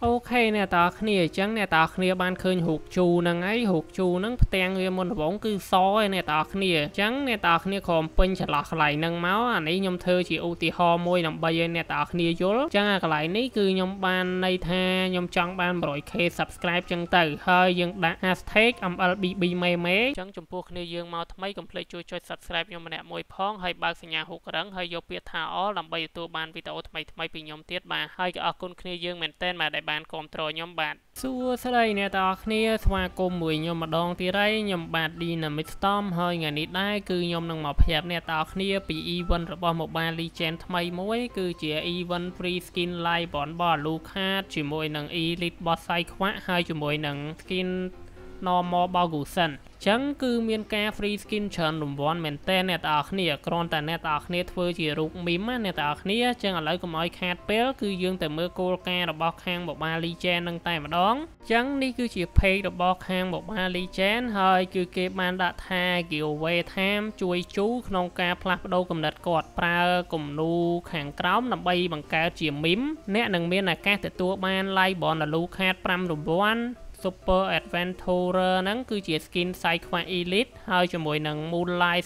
អូខេអ្នកតាគ្នាអញ្ចឹងអ្នកតាគ្នាបានឃើញរូបជូហ្នឹងហើយរូបជូហ្នឹងផ្ទាំងវាមុនដំបូងគឺសឯអ្នកតាគ្នាអញ្ចឹងអ្នកតាគ្នាក៏ពេញចន្លោះកន្លែងហ្នឹងមកអានេះខ្ញុំធ្វើជាឧទាហរណ៍មួយដើម្បីឲ្យអ្នកតាគ្នាយល់អញ្ចឹងអាកន្លែងនេះគឺខ្ញុំបានន័យថាខ្ញុំចង់បាន 100k subscribe អញ្ចឹងទៅហើយយើងដាក់ hashtag #MLBB មេមេអញ្ចឹងចំពោះគ្នាយើងមកថ្មីកុំភ្លេចជួយចុច subscribe ខ្ញុំម្នាក់មួយផងហើយបើកសញ្ញាហូបករឹងហើយយកពាក្យថា all ដើម្បីទទួលបានវីដេអូថ្មីៗពីខ្ញុំទៀតបាទហើយក៏អរគុណគ្នាយើងមែនទែនបាទដែលបានគាំទ្រខ្ញុំបាទសួស្តីអ្នកទាំងអស់គ្នាស្វាគមន៍មួយខ្ញុំម្ដងទៀតហើយខ្ញុំបាទ Dynamic Storm ហើយថ្ងៃនេះដែរគឺខ្ញុំនឹងមកប្រាប់អ្នកទាំងអស់គ្នាពី event របស់ Mobile Legends ថ្មីមួយគឺជា event free skin Lightborn Alucard ជាមួយនឹង elite boss ខ្វាក់ហើយជាមួយនឹង skin normal បោកូសិនចឹងគឺមានការ free skin ច្រើនរង្វាន់មែនតើអ្នកទាំងអស់គ្នាគ្រាន់តែអ្នកទាំងអស់គ្នាធ្វើជារូប meme អ្នកទាំងអស់គ្នាចឹងឥឡូវកុំឲ្យខាតពេលគឺយើងទៅមើលគោលការណ៍របស់ខាង Mobile Legends នឹងតែម្ដងចឹងនេះគឺជា page របស់ខាង Mobile Legends ហើយគឺគេបានដាក់ថា giveaway time ជួយជូក្នុងការផ្លាស់ប្ដូរគំនិតគាត់ប្រើគំនូខាងក្រោមដើម្បីបង្កើតជា meme អ្នកនឹងមានឱកាសទទួលបាន Lightborn Alucard 5រង្វាន់Super Adventurer ហ្នឹងគឺជា skin ខ្វាក់ elite ហើយជាមួយនឹង Moonlight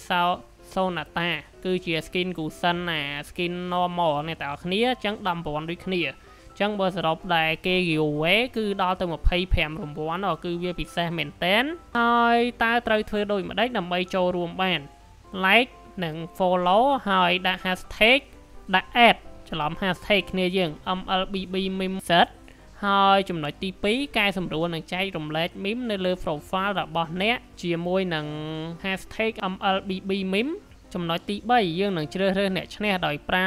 Sonata គឺជា skin គូសិនណា skin normal អ្នកទាំងអស់គ្នាអញ្ចឹង10,000ដូចគ្នាអញ្ចឹងបើសរុបដែលគេ giveaway គឺដល់ទៅ25រង្វាន់គឺវាពិសេសមែនតើហើយតើត្រូវធ្វើដូចម្ដេចដើម្បីចូលរួមបាន like និង follow ហើយដាក់ hashtag ដាក់ add ច្រឡំ hashtag គ្នាយើង MLBB meme setហើយចំណុចទី2កែសម្រួលនឹងចែករំលែក meme នៅលើ profile របស់អ្នកជាមួយនឹង hashtag #MLBB meme ចំណុចទី3យើងនឹងជ្រើសរើសអ្នកឈ្នះដោយប្រើ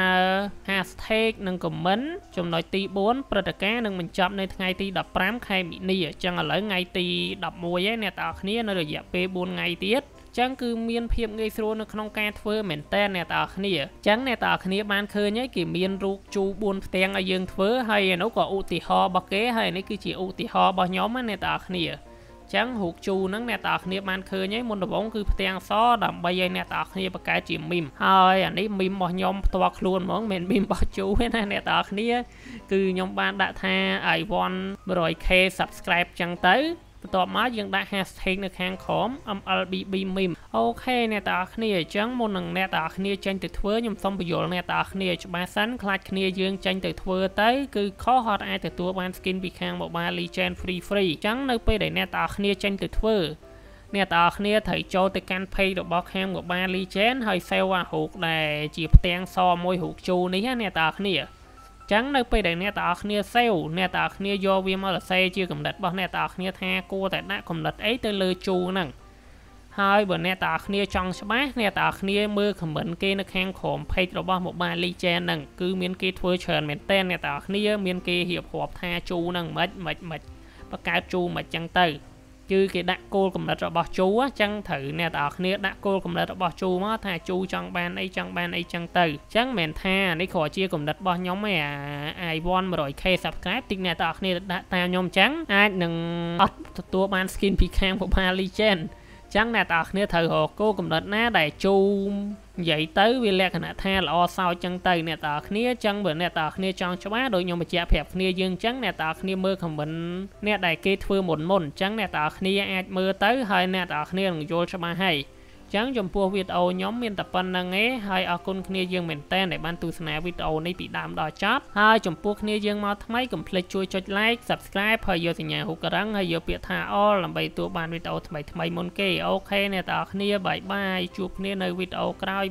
hashtag និង comment ចំណុចទី4ព្រឹត្តិការណ៍នឹងបញ្ចប់នៅថ្ងៃទី15ខែមីនាអញ្ចឹងឥឡូវថ្ងៃទី11ហើយអ្នកទាំងអស់គ្នានៅរយៈពេល4ថ្ងៃទៀតចឹងគឺមានភាពងាយស្រួលនៅក្នុងការធ្វើមែនតើអ្នកទាំងអស់គ្នាចឹងអ្នកទាំងអស់គ្នាបានឃើញហើយគេមានរូបជូ4ផ្ទាំងឲ្យយើងធ្វើហើយឯនោះក៏ឧទាហរណ៍របស់គេហើយនេះគឺជាឧទាហរណ៍របស់ខ្ញុំណាអ្នកទាំងអស់គ្នាចឹងរូបជូហ្នឹងអ្នកទាំងអស់គ្នាបានឃើញហើយមុនដំបូងគឺផ្ទាំងសដើម្បីឲ្យអ្នកទាំងអស់គ្នាបង្កើតជា meme ហើយអានេះ meme របស់ខ្ញុំផ្ទាល់ខ្លួនហ្មងមិនមែន meme របស់ជូទេណាអ្នកទាំងអស់គ្នាគឺខ្ញុំបានដាក់ថា I want 100k subscribe ចឹងទៅបន្ទាប់មកយើងដាក់ hashtag នៅខាងក្រោម MLBB meme អូខេអ្នកទាំងអស់គ្នាអញ្ចឹងមុននឹងអ្នកទាំងអស់គ្នាចេញទៅធ្វើខ្ញុំសូមបញ្យល់អ្នកទាំងអស់គ្នាច្បាស់សិនខ្លាចគ្នាយើងចេញទៅធ្វើទៅគឺខុសអត់អាចទទួលបាន skin ពីខាង Mobile Legends free អញ្ចឹងនៅពេលដែលអ្នកទាំងអស់គ្នាចេញទៅធ្វើអ្នកទាំងអស់គ្នាត្រូវចូលទៅកាន់ page របស់ខាង Mobile Legends ហើយ save អារូបដែលជាផ្ទាំងសមួយរូបជូរនេះអ្នកទាំងអស់គ្នាចឹងនៅពេលដែលអ្នកទាំងអស់គ្នា save អ្នកទាំងអស់គ្នាយកវាមកសរសេរជាកំណត់របស់អ្នកទាំងអស់គ្នាថាគួរតែដាក់កំណត់អីទៅលើជូរហ្នឹងហើយបើអ្នកទាំងអស់គ្នាចង់ច្បាស់អ្នកទាំងអស់គ្នាមើល comment គេនៅខាងក្រោម page របស់ Mobile Legends ហ្នឹងគឺមានគេធ្វើច្រើនមែនតើអ្នកទាំងអស់គ្នាមានគេរៀបរាប់ថាជូរហ្នឹងមិនបង្កើតជូរមិនចឹងទៅគឺគេដាក់គោលកំណត់របស់ជូរចឹងត្រូវអ្នកទាំងអស់គ្នាដាក់គោលកំណត់របស់ជូរមកថាជូរចង់បានអីចឹងទៅចឹងមិនថានេះគ្រាន់ជាកំណត់របស់ខ្ញុំឯងI want 100k subscribe តិចអ្នកទាំងអស់គ្នាដាក់តាមខ្ញុំចឹងអាចនឹងអត់ទទួលបាន skin ពីខាង Mobile Legends ចឹងអ្នកទាំងអស់គ្នាត្រូវរកគោលកំណត់ណាដែលជូរនិយាយទៅវាលក្ខណៈថាល្អសោចចឹងទៅអ្នកទាំងអស់គ្នាចឹងបើអ្នកទាំងអស់គ្នាចង់ច្បាស់ដូចខ្ញុំបញ្ជាក់ប្រាប់គ្នាយើងចឹងអ្នកទាំងអស់គ្នាមើល comment អ្នកដែលគេធ្វើមុនចឹងអ្នកទាំងអស់គ្នាអាចមើលទៅហើយអ្នកទាំងអស់គ្នានឹងយល់ច្បាស់ហើយចឹងចំពោះវីដេអូខ្ញុំមានតែប៉ុណ្្នឹងឯងហើយអរគុណគ្នាយើងមែនតើដែលបានទស្សនាវីដេអូនេះពីដើមដល់ចប់ហើយចំពោះគ្នាយើងមកថ្មីកុំភ្លេចជួយចុច like subscribe ហើយយកសញ្ញារូបករឹងហើយយកពាក្យថា all ដើម្បីទទួលបានវីដេអូថ្មីមុនគេអូខេអ្នកទាំងអស់គ្នាបាយបាយជួបគ្នានៅវីដេអូក្រោយ